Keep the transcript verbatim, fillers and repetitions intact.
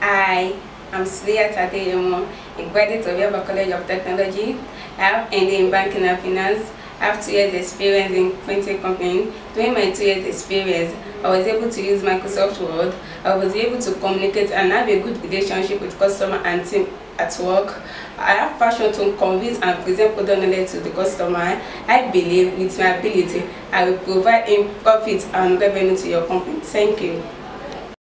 I am Suliat Adeyemo, a graduate of Yaba College of Technology. I have ended in banking and finance. I have two years experience in printing companies. During my two years experience, I was able to use Microsoft Word. I was able to communicate and have a good relationship with customer and team at work. I have passion to convince and present product knowledge to the customer. I believe with my ability, I will provide in profit and revenue to your company. Thank you.